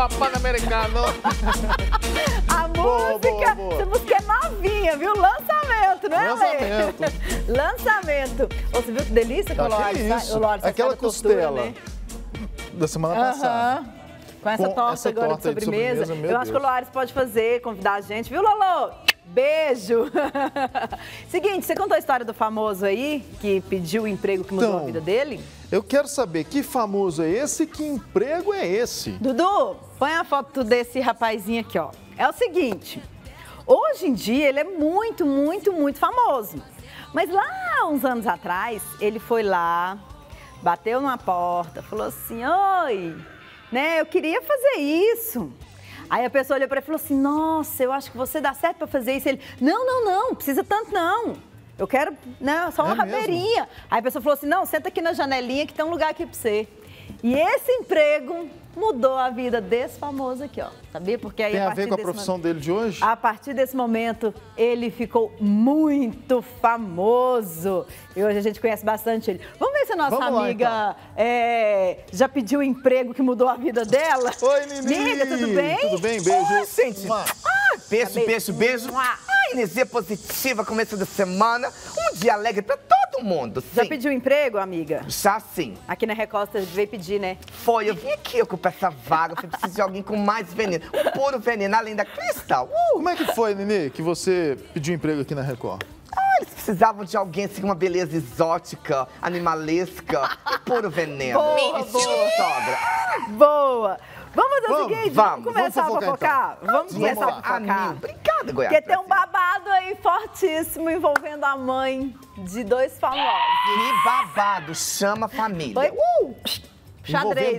Pan-Americano. A música, essa música é novinha, viu? Lançamento, não é, Lançamento. Lê? Lançamento. Ô, você viu que delícia que o Loares Aquela costela né? da semana passada. Com essa torta agora de sobremesa. Eu acho que o Loares pode fazer, convidar a gente, viu, Lolo? Beijo! Seguinte, você contou a história do famoso aí, que pediu o emprego que mudou a vida dele? Eu quero saber que famoso é esse, que emprego é esse? Dudu, põe a foto desse rapazinho aqui, ó. É o seguinte, hoje em dia ele é muito, muito, muito famoso. Mas lá, uns anos atrás, ele foi lá, bateu numa porta, falou assim, oi, né, eu queria fazer isso. Aí a pessoa olhou para ele e falou assim, nossa, eu acho que você dá certo para fazer isso. Ele, não precisa tanto não. Eu quero, né, só uma rabeirinha. Aí a pessoa falou assim, não, senta aqui na janelinha que tem um lugar aqui para você. E esse emprego mudou a vida desse famoso aqui, ó. Sabia? Porque aí tem a ver com a profissão dele de hoje? A partir desse momento, ele ficou muito famoso. E hoje a gente conhece bastante ele. Vamos ver se a nossa amiga já pediu o emprego que mudou a vida dela? Oi, Nini! Amiga, tudo bem? Tudo bem? Beijo. Oi, gente. Beijo. Energia positiva, começo da semana. Um dia alegre pra todo mundo, sim. Já pediu emprego, amiga? Já sim. Aqui na Record você veio pedir, né? Foi, eu vim aqui ocupar essa vaga. Eu preciso de alguém com mais veneno. Um puro veneno, além da Cristal. Como é que foi, Nini, que você pediu emprego aqui na Record? Eles precisavam de alguém assim, com uma beleza exótica, animalesca, um puro veneno. Boa. Sogra. Boa! Vamos fazer o seguinte, vamos começar a fofocar? Então. Vamos começar a fofocar. Obrigada, Goiás. Porque tem um babado aí fortíssimo envolvendo a mãe de dois famosos. Que babado, chama a família. Foi? Xadrez.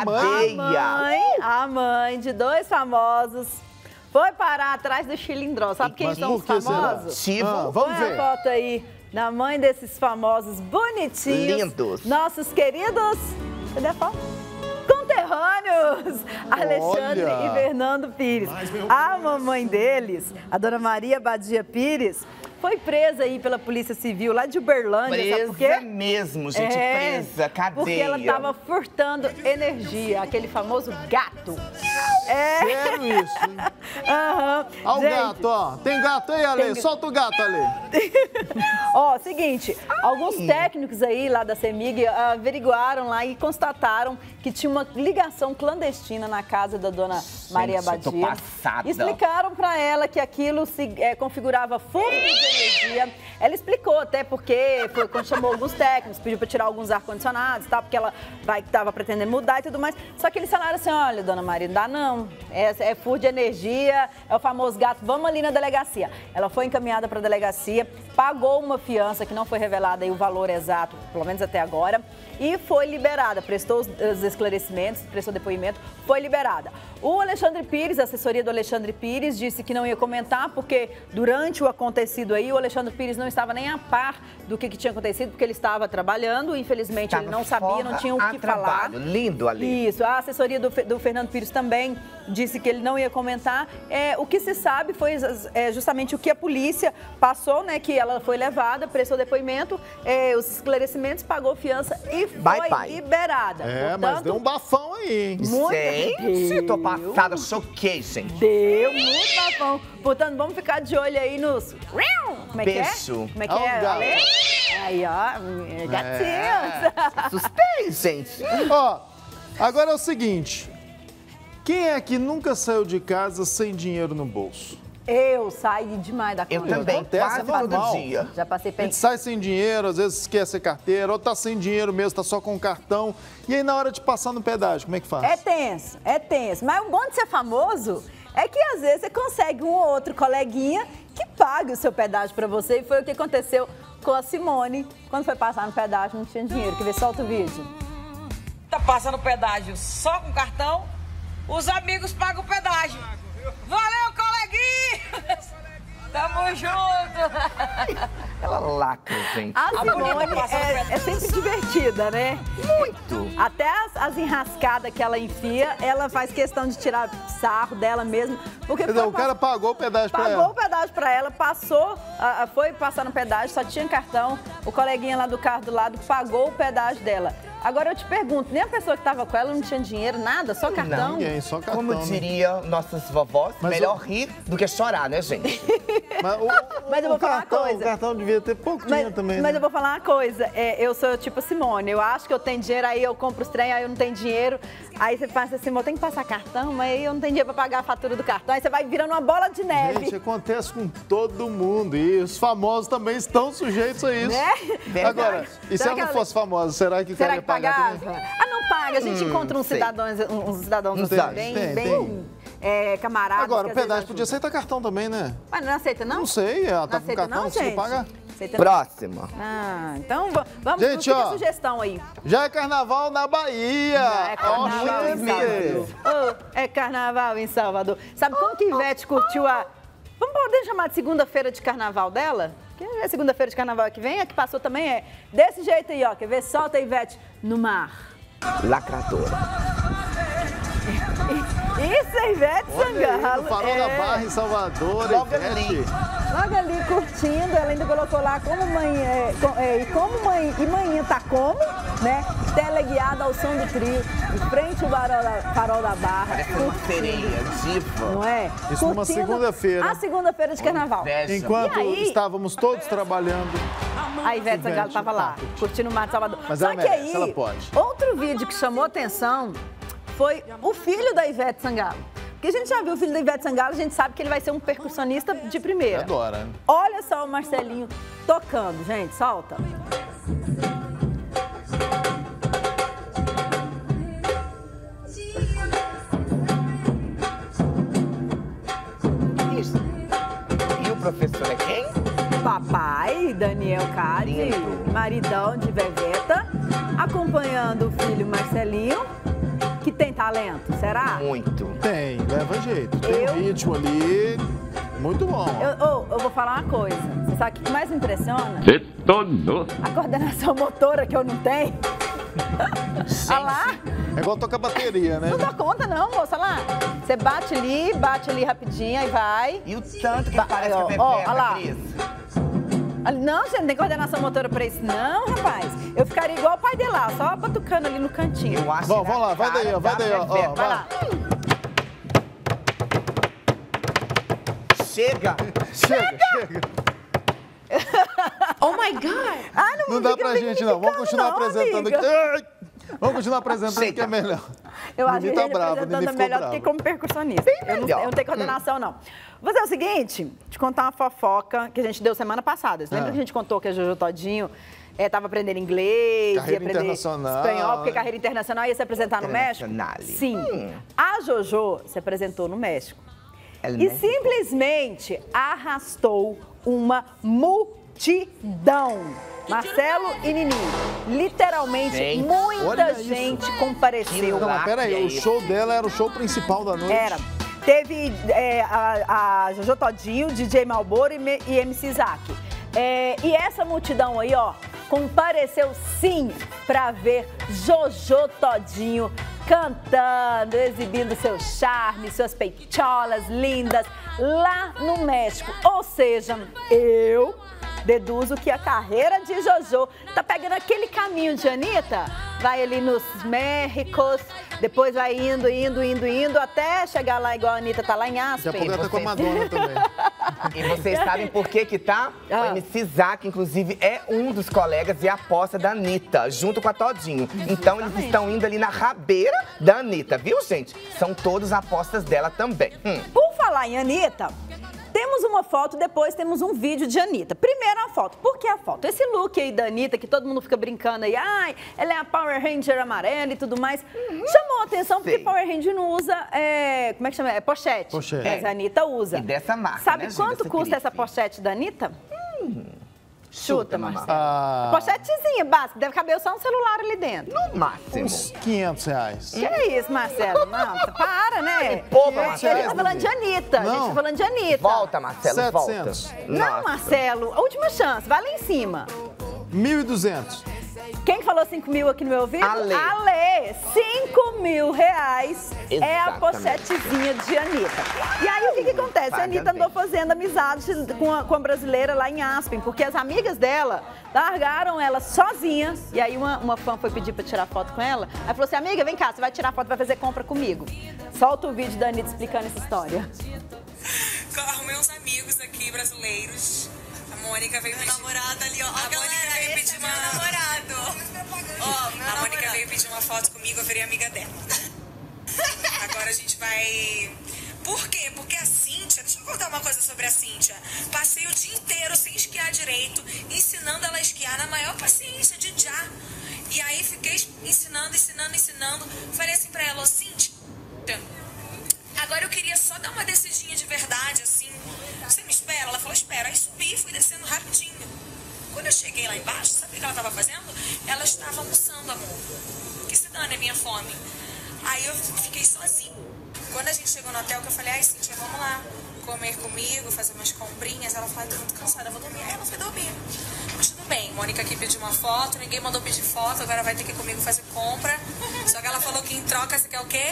A mãe de dois famosos foi parar atrás do Chilindró. Sabe quem são os famosos? Vamos ver. Põe a foto aí da mãe desses famosos bonitinhos. Lindos. Nossos queridos... Cadê a foto? Conterrâneos, Alexandre e Fernando Pires. A mamãe deles, a dona Maria Badia Pires, foi presa aí pela Polícia Civil lá de Uberlândia, sabe por quê? Presa mesmo, gente, presa, cadeia. Porque ela estava furtando energia, aquele famoso gato. Sério isso? Olha o gato, ó. Tem gato aí, Ale? Solta o gato, Ale. Ó, seguinte, alguns técnicos aí lá da CEMIG averiguaram lá e constataram que tinha uma ligação clandestina na casa da dona Maria Badia. Tô passada. Explicaram para ela que aquilo configurava furto de energia. Ela explicou até porque, quando chamou alguns técnicos, pediu para tirar alguns ar-condicionados e tal, porque ela estava pretendendo mudar e tudo mais. Só que eles falaram assim, olha, dona Maria, não dá não. É furto de energia, é o famoso gato, vamos ali na delegacia. Ela foi encaminhada para a delegacia, pagou uma fiança que não foi revelada aí o valor exato, pelo menos até agora, e foi liberada, prestou os esclarecimentos, prestou depoimento, foi liberada. O Alexandre Pires, a assessoria do Alexandre Pires, disse que não ia comentar, porque durante o acontecido aí, o Alexandre Pires não estava nem a par do que tinha acontecido, porque ele estava trabalhando, infelizmente ele não sabia, não tinha o que falar. Lindo ali. Isso, a assessoria do Fernando Pires também disse que ele não ia comentar. O que se sabe foi justamente o que a polícia passou, né, que ela foi levada, prestou depoimento, os esclarecimentos, pagou fiança e foi liberada. Portanto, mas deu um bafão aí, hein? Gente, tô passada, choquei, gente. Deu muito bafão. Portanto, vamos ficar de olho aí nos... Como é que é? Como é que é? Aí, ó, gatinhos. Assustei, gente. Ó, agora é o seguinte. Quem é que nunca saiu de casa sem dinheiro no bolso? Eu saio demais da conta. Eu também, quase todo dia. Já passei A gente sai sem dinheiro, às vezes esquece carteira, ou tá sem dinheiro mesmo, tá só com o cartão. E aí na hora de passar no pedágio, como é que faz? É tenso. Mas o bom de ser famoso é que às vezes você consegue um ou outro coleguinha que pague o seu pedágio pra você. E foi o que aconteceu com a Simone. Quando foi passar no pedágio, não tinha dinheiro. Quer ver? Solta o vídeo. Tá passando pedágio só com cartão, os amigos pagam o pedágio. Valeu, coleguinha! Tamo junto! Ela lacra, gente. A Simone é sempre divertida, né? Muito! Até as enrascadas que ela enfia, ela faz questão de tirar sarro dela mesmo. Porque Quer dizer, o cara pagou o pedágio pra ela. Pagou o pedágio pra ela, foi passar no pedágio, só tinha cartão. O coleguinha lá do carro do lado pagou o pedágio dela. Agora eu te pergunto, nem a pessoa que tava com ela não tinha dinheiro, nada, só cartão? Ninguém, só cartão. Como diria nossas vovós, Mas melhor rir do que chorar, né, gente? Mas eu vou falar uma coisa. O cartão devia ter pouco dinheiro também, Mas né? eu vou falar uma coisa, eu sou tipo a Simone, eu acho que eu tenho dinheiro, aí eu compro os trem, aí eu não tenho dinheiro, aí você passa assim, eu tenho que passar cartão, mas aí eu não tenho dinheiro pra pagar a fatura do cartão, aí você vai virando uma bola de neve. Gente, acontece com todo mundo e os famosos também estão sujeitos a isso. Né? Agora, e se Será ela que não ela- fosse famosa, será que o cara Será ia que pagar pagava? também? Ah, não paga, a gente encontra uns sei. cidadãos Tem, assim, tem. bem camaradas. Agora, que o às vezes pedágio podia ajudam. aceitar cartão também, né? Mas não aceita, não? Não sei, ela Não tá com aceita cartão, não, não conseguiu gente? pagar. Aceita não? Próxima. Ah, então vamos Gente, fica a ó. sugestão aí. Já é carnaval na Bahia! É carnaval em Salvador. É carnaval em Salvador. Sabe como que Ivete curtiu a... Vamos poder chamar de segunda-feira de carnaval dela? Que é segunda-feira de carnaval que vem, a que passou também é desse jeito aí, ó. Quer ver? Solta a Ivete no mar. Lacradora. Isso é Ivete Olha aí, Sangalo. no Farol da Barra em Salvador, Logo Ivete. ali. Logo ali curtindo, ela ainda colocou lá como manhã, e manhã tá como, né? Teleguiada ao som do trio, em frente ao Farol da Barra. Parece uma sereia, diva. Não é? Isso numa Curtindo segunda-feira. A segunda-feira de carnaval. Inveja. Enquanto E aí? estávamos todos trabalhando. A Ivete Sangalo tava lá, curtindo o mar de Salvador. Mas Só ela que merece, aí, ela pode. outro vídeo que chamou atenção foi o filho da Ivete Sangalo. Porque a gente já viu o filho da Ivete Sangalo, a gente sabe que ele vai ser um percussionista de primeira. Adora. Olha só o Marcelinho tocando, gente, solta. Isso. E o professor é quem? Papai, Daniel Cade, Lindo. maridão de Veveta, acompanhando o filho Marcelinho, que tem talento, será? Muito. Tem, leva jeito. Tem Eu- um ritmo ali muito bom. Eu vou falar uma coisa, você sabe o que mais me impressiona? Detonou. A coordenação motora que eu não tenho. Olha lá, É igual tocar bateria, né? não dá conta não, moça, olha lá. Você bate ali rapidinho, aí vai. E o tanto que parece que é ó, Bebê, olha lá. Cris. Não, gente, não tem coordenação motora pra isso não, rapaz. Eu ficaria igual o pai dele lá, só batucando ali no cantinho. Eu acho Vamos na lá, vai cara daí, ó, vai da daí, ó, Bebê. ó, Vai lá. Chega. Chega. Oh my God! Ah, Não dá pra gente, não. Vamos continuar apresentando aqui. Ai! Vamos continuar apresentando Chega. que é melhor. Eu acho que Nini a tá gente bravo, apresentando Nini é ficou melhor do bravo. que como percussionista. Eu melhor. não tenho coordenação, não. Vou fazer o seguinte, te contar uma fofoca que a gente deu semana passada. Você lembra que a gente contou que a Jojo Todinho estava aprendendo inglês, Carreira ia aprender internacional, espanhol, porque né? carreira internacional ia se apresentar no México? Internacional. Sim. A Jojo se apresentou no México. El E México. simplesmente arrastou uma multidão. Marcelo e Nini, literalmente Gente, muita olha isso. gente compareceu. Não, mas peraí, é o isso. show dela era o show principal da noite. Era. Teve a Jojo Todinho, DJ Malboro e MC Isaac. E essa multidão aí, ó, compareceu sim pra ver Jojo Todinho cantando, exibindo seu charme, suas peitolas lindas lá no México. Ou seja, eu deduzo que a carreira de Jojo tá pegando aquele caminho de Anitta, vai ali nos Méxicos, depois vai indo, até chegar lá igual a Anitta tá lá em Daqui a Aspen. pouco ela tá com a Madonna também. E vocês sabem por que que tá? Ah. O MC Isaac, inclusive, é um dos colegas e aposta da Anitta, junto com a Todinho. Então, eles estão indo ali na rabeira da Anitta, viu, gente? São todos apostas dela também. Por falar em Anitta, temos uma foto, depois temos um vídeo de Anitta. Primeiro a foto. Por que a foto? Esse look aí da Anitta, que todo mundo fica brincando aí, ai, ela é a Power Ranger amarela e tudo mais, chamou a atenção porque Sim. Power Ranger não usa, como é que chama? É pochete. Pochete. Mas a Anitta usa. E dessa marca, Sabe né, gente? quanto Dessa custa grife. essa pochete da Anitta? Chuta, mamãe. Marcelo. Ah, Pochetezinha básica, deve caber só um celular ali dentro. No máximo. uns R$500. Que é isso, Marcelo? Não, você para, né? poupa, A Marcelo. gente tá falando de Anitta. A gente Não. tá falando de Anitta. Volta, Marcelo, 700. volta. Não, Nossa. Marcelo, a última chance, vai lá em cima. 1.200. Quem que falou 5 mil aqui no meu ouvido? Ale. Ale, 5 mil reais é a pochetezinha de Anitta. E aí, o que acontece? A Anitta andou fazendo amizade com a brasileira lá em Aspen, porque as amigas dela largaram ela sozinha. E aí, uma fã foi pedir pra tirar foto com ela. Aí falou assim, amiga, vem cá, você vai tirar foto, vai fazer compra comigo. Solta o vídeo da Anitta explicando essa história. Eu arrumei uns amigos aqui brasileiros. A Mônica veio pedir... namorado ali, ó. A Mônica veio pedir uma... namorado. Ó, a Mônica veio pedir uma foto comigo, eu virei amiga dela. Agora a gente vai... Por quê? Porque a Cíntia... Deixa eu contar uma coisa sobre a Cíntia. Passei o dia inteiro sem esquiar direito, ensinando ela a esquiar na maior paciência de já. E aí fiquei ensinando. Falei assim pra ela, ô Cíntia... Agora eu queria só dar uma descidinha de verdade, assim. Você me espera? Ela falou, espera. Aí subi e fui descendo rapidinho. Quando eu cheguei lá embaixo, sabe o que ela estava fazendo? Ela estava almoçando, amor. Que se dane a minha fome. Aí eu fiquei sozinha. Quando a gente chegou no hotel, que eu falei, ai, Cíntia, vamos lá comer comigo, fazer umas comprinhas. Ela falou, tô muito cansada, vou dormir. Aí ela foi dormir. Mas tudo bem, Mônica aqui pediu uma foto, ninguém mandou pedir foto, agora vai ter que ir comigo fazer compra. Só que ela falou que em troca você quer o quê?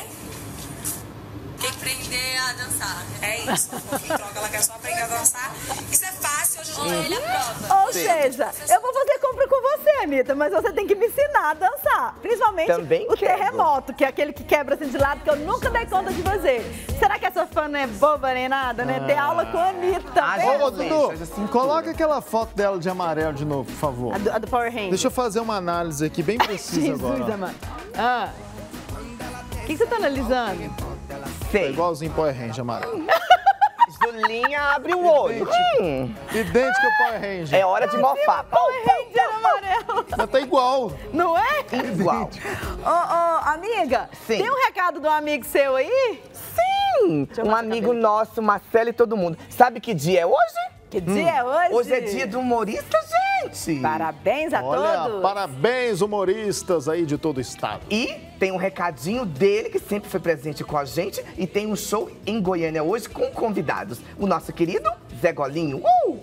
Quer aprender a dançar. É isso. Em troca, ela quer só aprender a dançar. Isso é fácil, hoje em dia ele aprova. Ou seja, eu vou fazer compra com você, Anitta, mas você tem que me ensinar a dançar. Principalmente Também o quero. terremoto, que é aquele que quebra assim de lado, que eu nunca dei conta de fazer. Será que essa fã não é boba nem nada, né? Ter aula com a Anitta. Ô, Dudu, coloca aquela foto dela de amarelo de novo, por favor. A do Power Ranger. Deixa eu fazer uma análise aqui bem precisa Jesus, agora. mano. Ah. O que você tá analisando? É igualzinho Power Ranger amarelo. Julinha abre o olho. Idêntico ao Power Ranger. É hora de mofar. Power Ranger amarelo. Mas tá igual. Não é? Igual. Ô, amiga, Sim. tem um recado de um amigo seu aí? Sim! Um amigo nosso, Marcelo e todo mundo. Sabe que dia é hoje? Que dia é hoje? Hoje é dia do humorista, gente! Parabéns a Olha, todos. parabéns, humoristas aí de todo o estado. E tem um recadinho dele, que sempre foi presente com a gente, e tem um show em Goiânia hoje com convidados. O nosso querido Zé Golinho.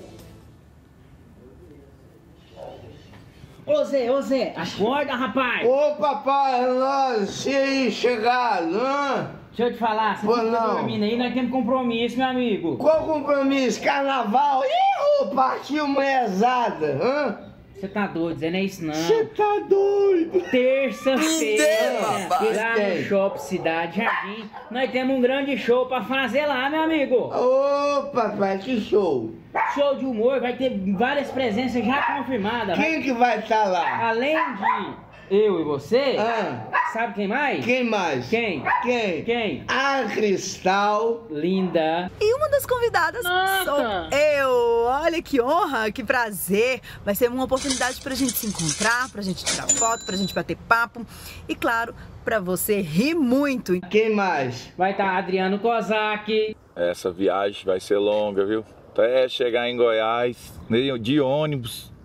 Ô Zé, acorda, rapaz! Ô papai, nós chegado, hã? Deixa eu te falar, você Pô, fica não. dormindo aí, nós temos compromisso, meu amigo. Qual compromisso? Carnaval? Ih, partiu mesada, hã? Você tá doido, Zé, não é isso não. Você tá doido? Terça-feira, rapaz. lá no Shopping Cidade Jardim, nós temos um grande show pra fazer lá, meu amigo. Ô papai, que show! Show de humor, vai ter várias presenças já confirmadas. Quem que vai estar lá? Além de eu e você, Ah, sabe quem mais? quem mais? Quem? Quem? Quem? A Cristal. Linda. E uma das convidadas Nossa! sou eu. Olha que honra, que prazer. Vai ser uma oportunidade pra gente se encontrar, pra gente tirar foto, pra gente bater papo. E claro, pra você rir muito. Quem mais? Vai estar Adriano Kozak. Essa viagem vai ser longa, viu? Até chegar em Goiás, de ônibus.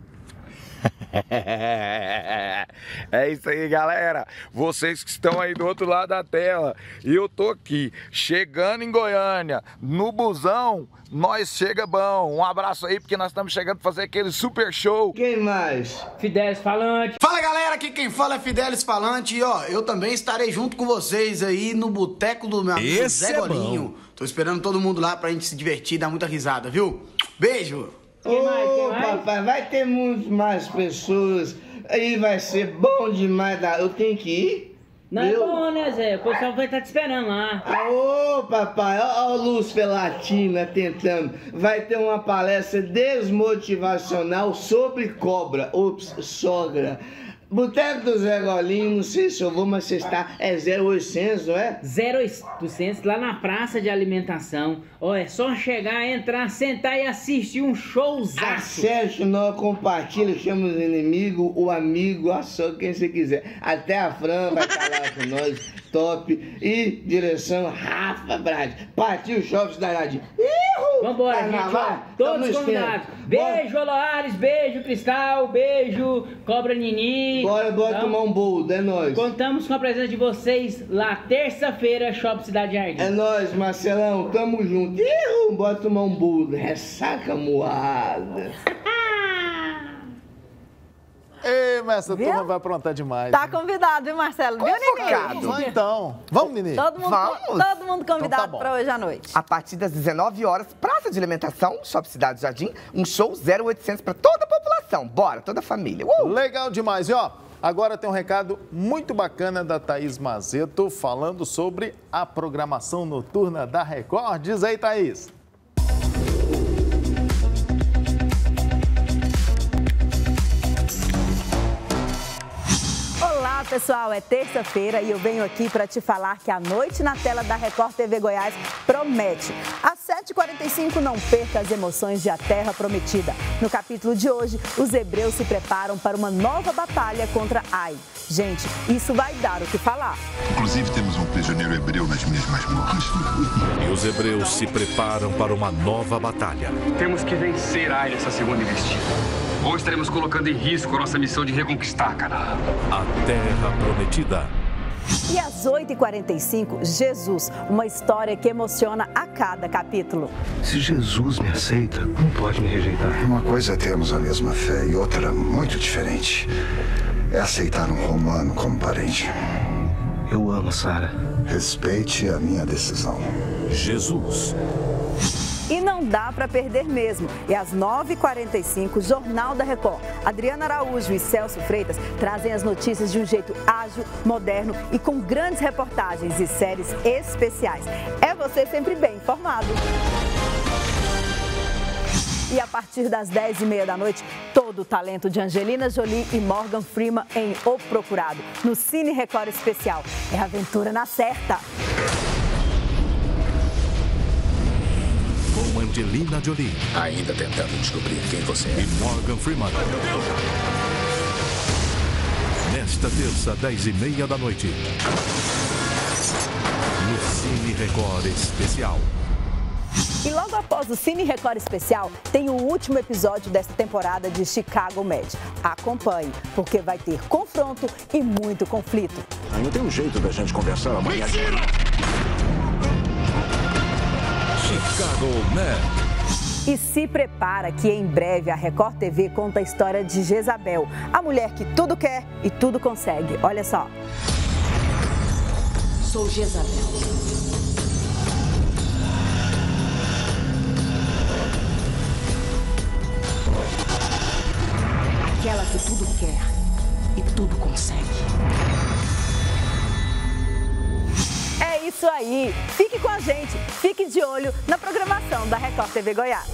É isso aí, galera. Vocês que estão aí do outro lado da tela. E eu tô aqui, chegando em Goiânia, no busão, nós chega bom. Um abraço aí, porque nós estamos chegando para fazer aquele super show. Quem mais? Fidelis Falante. Fala galera, aqui quem fala é Fidelis Falante e ó, eu também estarei junto com vocês aí no boteco do meu amigo Zé Golinho. Tô esperando todo mundo lá pra gente se divertir e dar muita risada, viu? Beijo! Quem mais? Quem Ô mais? papai, vai ter muito mais pessoas. Aí vai ser bom demais. Eu tenho que ir? Não é bom, né, Zé? O pessoal vai estar te esperando lá. Ô papai, ó a Luz Latina tentando. Vai ter uma palestra desmotivacional sobre cobra. Ops, sogra. Boteco do Zé Golinho, não sei se eu vou, mas você está. É 0800, não é? 0800, lá na praça de alimentação. Ó, é só chegar, entrar, sentar e assistir um showzaço. Acesse, nós compartilha, chama os inimigos, o amigo, a só quem você quiser. Até a Fran vai estar lá com nós, top. E direção Rafa Brade. Partiu Shopping da Jardim. Vambora, gente, ó. Todos convidados. Beijo, Oloares, beijo, Cristal, beijo, Cobra Nini. Bora tomar um bolo, é nóis. Contamos com a presença de vocês lá, terça-feira, Shopping Cidade Jardim. É nóis, Marcelão, tamo junto. Bora tomar um bolo, ressaca moada. Ei, mas essa turma vai aprontar demais. Tá convidado, viu, Marcelo? Viu, Nini? Vamos então. Vamos, Nini? Todo mundo convidado então para hoje à noite. A partir das 19 horas, praça de alimentação, Shopping Cidade Jardim, um show 0800 para toda a população. Bora, toda a família. Legal demais. E ó, agora tem um recado muito bacana da Thaís Mazeto falando sobre a programação noturna da Record. Diz aí, Thaís. Olá, pessoal, é terça-feira e eu venho aqui para te falar que a noite na tela da Record TV Goiás promete. Às 7h45, não perca as emoções de A Terra Prometida. No capítulo de hoje, os hebreus se preparam para uma nova batalha contra Ai. Gente, isso vai dar o que falar. Inclusive, temos um prisioneiro hebreu nas minhas masmorras. E os hebreus se preparam para uma nova batalha. Temos que vencer Ai nessa segunda investida. Ou estaremos colocando em risco a nossa missão de reconquistar Canaã. A Terra Prometida. E às 8h45, Jesus, uma história que emociona a cada capítulo. Se Jesus me aceita, não pode me rejeitar. Uma coisa é termos a mesma fé e outra muito diferente. É aceitar um romano como parente. Eu amo Sara. Respeite a minha decisão. Jesus. E não dá para perder mesmo. E às 9h45, Jornal da Record. Adriana Araújo e Celso Freitas trazem as notícias de um jeito ágil, moderno e com grandes reportagens e séries especiais. É você sempre bem informado. E a partir das 10h30 da noite, todo o talento de Angelina Jolie e Morgan Freeman em O Procurado, no Cine Record Especial. É aventura na certa. Com Angelina Jolie. Ainda tentando descobrir quem você é. E Morgan Freeman. Nesta terça, 10h30 da noite. No Cine Record Especial. E logo após o Cine Record Especial, tem o último episódio desta temporada de Chicago Med. Acompanhe, porque vai ter confronto e muito conflito. Ainda tem um jeito da gente conversar amanhã. Chicago Med. E se prepara que em breve a Record TV conta a história de Jezabel, a mulher que tudo quer e tudo consegue. Olha só. Sou Jezabel. Aquela que tudo quer e tudo consegue. É isso aí. Fique com a gente, fique de olho na programação da Record TV Goiás.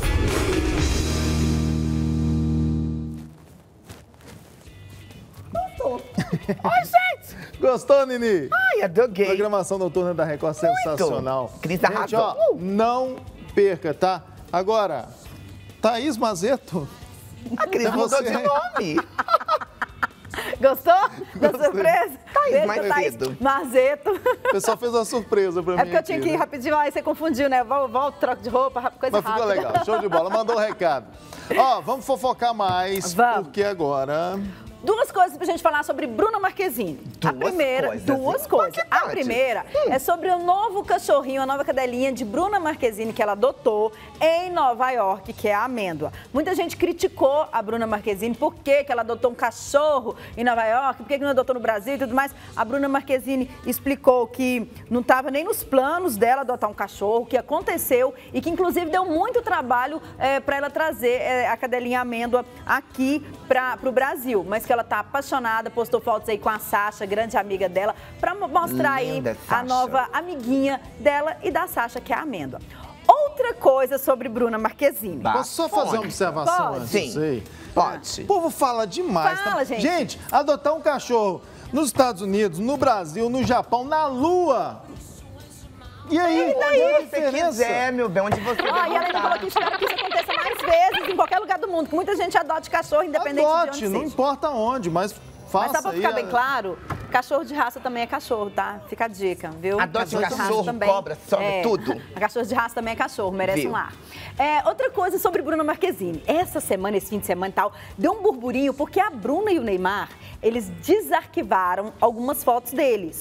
Gostou? Ai, gente! Gostou, Nini? Ai, adorei. Programação noturna da Record sensacional. Cris gente, arrasou. ó, não perca, tá? Agora, Thaís Mazeto. A Cris mudou de nome. Gostou da surpresa? Thaís Mazeto. O pessoal fez uma surpresa pra mim. É porque eu tinha que ir rapidinho, aí você confundiu, né? Volta, troca de roupa, coisa rápida. Mas ficou legal, show de bola. Mandou um recado. Ó, vamos fofocar mais, porque agora... Duas coisas pra gente falar sobre Bruna Marquezine. Duas coisas. A primeira é sobre o novo cachorrinho, a nova cadelinha de Bruna Marquezine que ela adotou em Nova York, que é a Amêndoa. Muita gente criticou a Bruna Marquezine, por que ela adotou um cachorro em Nova York, por que não adotou no Brasil e tudo mais. A Bruna Marquezine explicou que não estava nem nos planos dela adotar um cachorro, que aconteceu e que inclusive deu muito trabalho para ela trazer a cadelinha Amêndoa aqui para o Brasil, mas que ela tá apaixonada, postou fotos aí com a Sasha, grande amiga dela, para mostrar aí a nova amiguinha dela e da Sasha, que é a Amêndoa. Outra coisa sobre Bruna Marquezine. Posso só fazer uma observação antes disso aí? Pode. O povo fala demais. Fala, tá? gente. Adotar um cachorro nos Estados Unidos, no Brasil, no Japão, na Lua. E aí, onde você quiser, meu bem, onde você E ela ainda falou que espera que isso aconteça mais vezes em qualquer lugar do mundo, que muita gente adote cachorro, independente de onde seja. Não importa onde, mas faça. Mas só pra ficar bem claro, cachorro de raça também é cachorro, tá? Fica a dica, viu? Adote cachorro, cobra, sobe tudo. A cachorro de raça também é cachorro, merece um lar. Outra coisa sobre Bruna Marquezine. Essa semana, esse fim de semana e tal, deu um burburinho porque a Bruna e o Neymar, eles desarquivaram algumas fotos deles.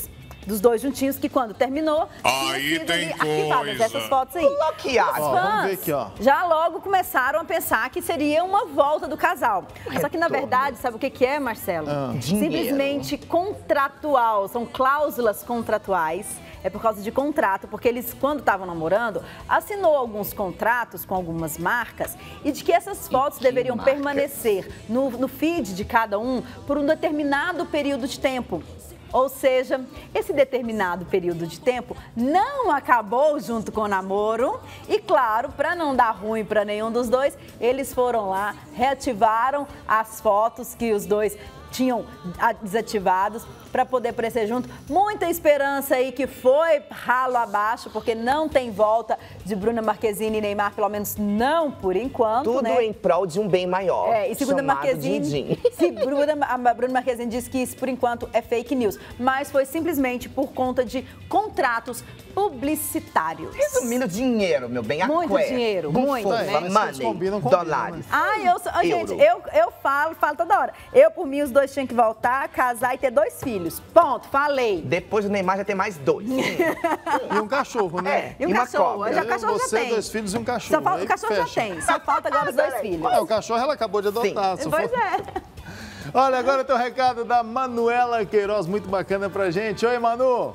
dos dois juntinhos, que quando terminou, aí tem arquivadas essas fotos aí. Bloqueado. Os Vamos ver fãs aqui, ó. já logo começaram a pensar que seria uma volta do casal. Só que, na verdade, sabe o que é, Marcelo? Simplesmente contratual. São cláusulas contratuais. É por causa de contrato, porque eles, quando estavam namorando, assinou alguns contratos com algumas marcas e de que essas fotos deveriam permanecer no feed de cada um por um determinado período de tempo. Ou seja, esse determinado período de tempo não acabou junto com o namoro e, claro, para não dar ruim para nenhum dos dois, eles foram lá, reativaram as fotos que os dois tinham desativados para poder aparecer junto. Muita esperança aí que foi ralo abaixo, porque não tem volta de Bruna Marquezine e Neymar, pelo menos não por enquanto, Tudo né? em prol de um bem maior. E segundo a Marquezine, a Bruna Marquezine disse que isso, por enquanto, é fake news. Mas foi simplesmente por conta de contratos publicitários. Resumindo, dinheiro, meu bem. Muito dinheiro, muito, né? Money, dólares. Gente, eu falo toda hora. Eu, por mim, os dois tinham que voltar, casar e ter 2 filhos. Ponto, falei. Depois do Neymar já tem mais 2. E um cachorro, né? E um cachorro. O cachorro já tem. 2 filhos e um cachorro. O cachorro já tem. Só falta agora os 2 filhos. O cachorro ela acabou de adotar. Pois é. Olha, agora tem um recado da Manuela Queiroz, muito bacana pra gente. Oi, Manu.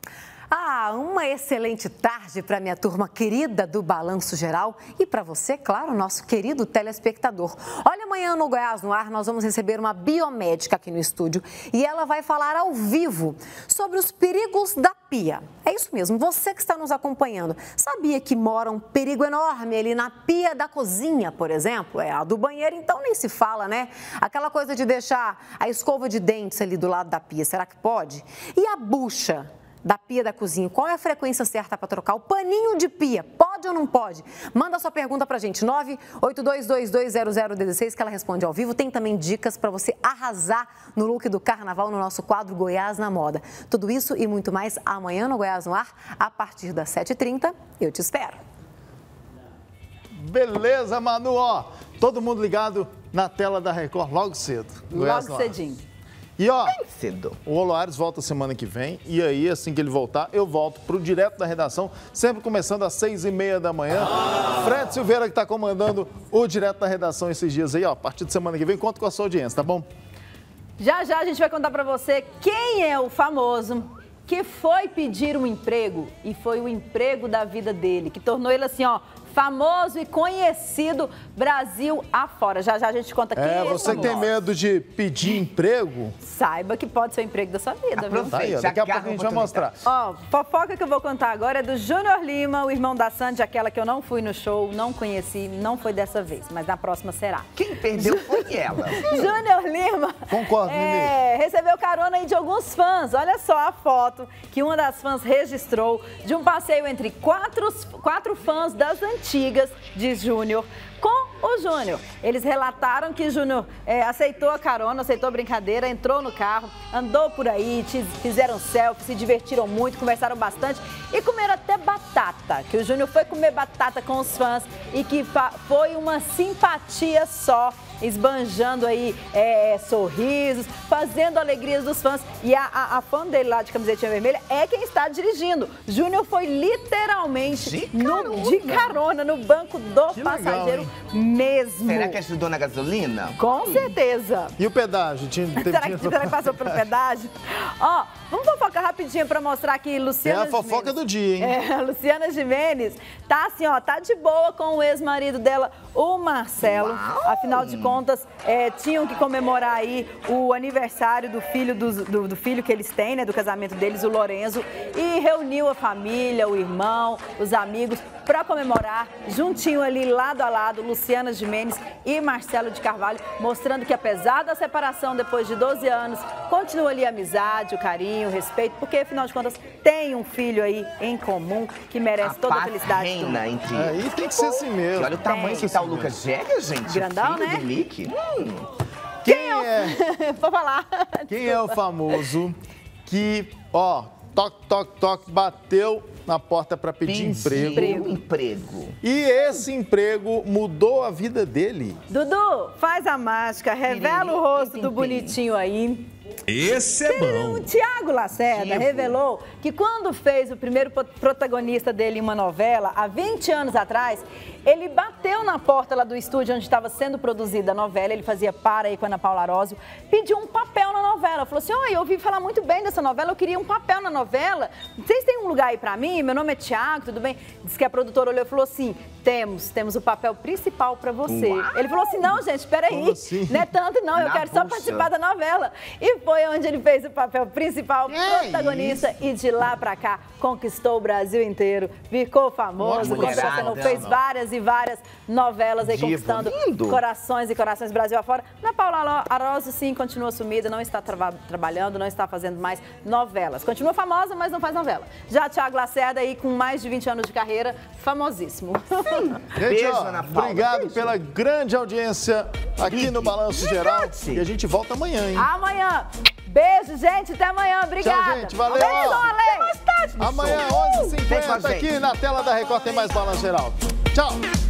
Uma excelente tarde para minha turma querida do Balanço Geral e para você, claro, nosso querido telespectador. Olha, amanhã no Goiás no Ar nós vamos receber uma biomédica aqui no estúdio e ela vai falar ao vivo sobre os perigos da pia. É isso mesmo, você que está nos acompanhando, sabia que mora um perigo enorme ali na pia da cozinha, por exemplo? A do banheiro, então nem se fala, né? Aquela coisa de deixar a escova de dentes ali do lado da pia, será que pode? E a bucha da pia da cozinha, qual é a frequência certa para trocar? O paninho de pia, pode ou não pode? Manda sua pergunta pra gente, 982220016, que ela responde ao vivo. Tem também dicas para você arrasar no look do carnaval no nosso quadro Goiás na Moda. Tudo isso e muito mais amanhã no Goiás no Ar, a partir das 7h30. Eu te espero. Beleza, Manu, ó, todo mundo ligado na tela da Record logo cedo. Logo cedinho. E ó, o Oloares volta semana que vem e aí, assim que ele voltar, eu volto pro Direto da Redação, sempre começando às 6h30 da manhã. Fred Silveira que tá comandando o Direto da Redação esses dias aí, ó, a partir de semana que vem, conto com a sua audiência, tá bom? Já a gente vai contar pra você quem é o famoso que foi pedir um emprego e foi o emprego da vida dele, que tornou ele assim, ó, famoso e conhecido Brasil afora. Já a gente conta quem é você que tem medo de pedir emprego, saiba que pode ser o emprego da sua vida, viu? Tá aí, ó, daqui a pouco a gente vai mostrar. Ó, fofoca que eu vou contar agora é do Júnior Lima, o irmão da Sandy, aquela que eu não fui no show, não conheci, não foi dessa vez, mas na próxima será. Quem perdeu foi ela. Júnior Lima Concordo, recebeu carona aí de alguns fãs. Olha só a foto que uma das fãs registrou de um passeio entre quatro fãs das antigas de Júnior com o Júnior. Eles relataram que Júnior aceitou a carona, aceitou a brincadeira, entrou no carro, andou por aí, fizeram selfie, se divertiram muito, conversaram bastante e comeram até batata, que o Júnior foi comer batata com os fãs e que foi uma simpatia só, esbanjando aí sorrisos, fazendo alegrias dos fãs. E a fã dele lá de camisetinha vermelha é quem está dirigindo. Júnior foi literalmente de carona no banco do passageiro mesmo. Será que ajudou na gasolina? Com certeza. E o pedágio? Será que passou pelo pedágio? Ó, vamos fofocar rapidinho pra mostrar que Luciana a fofoca do dia, hein? Luciana Gimenez tá assim, ó, tá de boa com o ex-marido dela, o Marcelo. Uau. Afinal de contas, tinham que comemorar aí o aniversário do filho do filho que eles têm, né, do casamento deles, o Lorenzo, e reuniu a família, o irmão, os amigos, para comemorar, juntinho ali, lado a lado, Luciana Gimenez e Marcelo de Carvalho, mostrando que apesar da separação depois de 12 anos, continua ali a amizade, o carinho, o respeito, porque afinal de contas tem um filho aí em comum que merece toda a felicidade. Reina entre eles. Aí tem que ser assim mesmo. Olha o tamanho que tá o Lucas Jäger, gente. Grandão, filho né? do Mickey. Vou falar. Quem é o famoso que, ó, toque, bateu na porta para pedir emprego. E esse emprego mudou a vida dele. Dudu, faz a mágica, revela o rosto do bonitinho aí. Esse é bom. O Tiago Lacerda revelou que quando fez o primeiro protagonista dele em uma novela, há 20 anos atrás, ele bateu na porta lá do estúdio onde estava sendo produzida a novela, ele fazia par aí com a Ana Paula Arósio, pediu um papel na novela. Falou assim, eu ouvi falar muito bem dessa novela, eu queria um papel na novela. Vocês têm um lugar aí pra mim? Meu nome é Tiago, tudo bem? Diz que a produtora olhou e falou assim, temos o papel principal pra você. Uau! Ele falou assim, não, gente, peraí, assim? Não é tanto não, eu quero só participar da novela. E foi onde ele fez o papel principal, protagonista, e de lá pra cá conquistou o Brasil inteiro, ficou famoso, fez várias e várias novelas aí, conquistando corações e corações Brasil afora. Ana Paula Arósio, sim, continua sumida, não está trabalhando, não está fazendo mais novelas. Continua famosa, mas não faz novela. Já Tiago Lacerda aí, com mais de 20 anos de carreira, famosíssimo. Gente, beijo, Ana Paula. Obrigado pela grande audiência aqui no Balanço Geral. E a gente volta amanhã, hein? Amanhã. Beijo, gente. Até amanhã. Obrigada. Tchau, gente. Valeu. Beijo, Ale. Amanhã, 11h50, aqui na tela da Record tem mais Balanço Geral. Tchau.